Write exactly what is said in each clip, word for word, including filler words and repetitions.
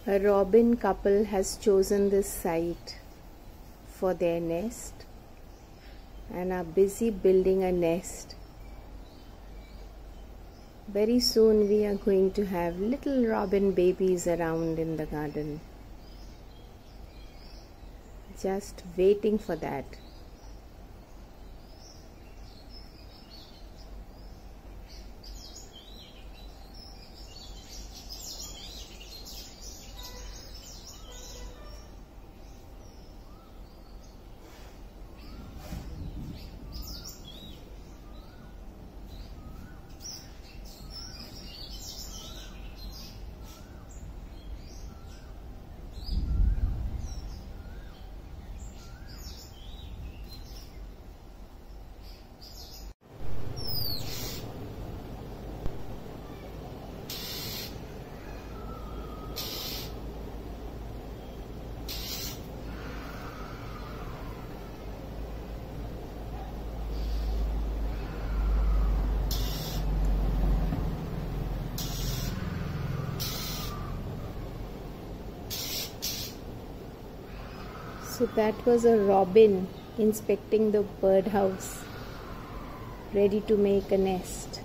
A robin couple has chosen this site for their nest and are busy building a nest. Very soon we are going to have little robin babies around in the garden. Just waiting for that. So that was a robin inspecting the birdhouse, ready to make a nest.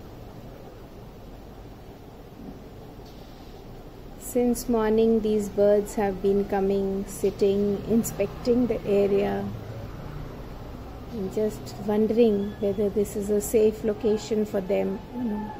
Since morning these birds have been coming, sitting, inspecting the area and just wondering whether this is a safe location for them or not.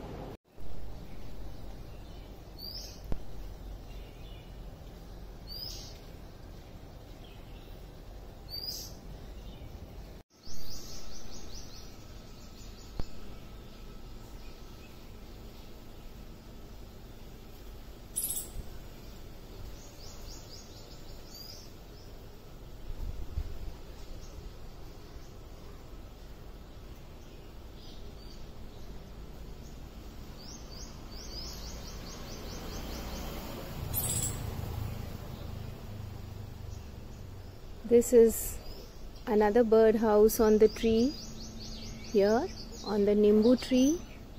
This is another bird house on the tree here, on the nimbu tree.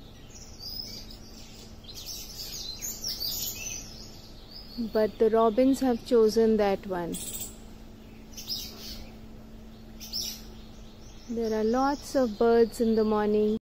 But the robins have chosen that one. There are lots of birds in the morning.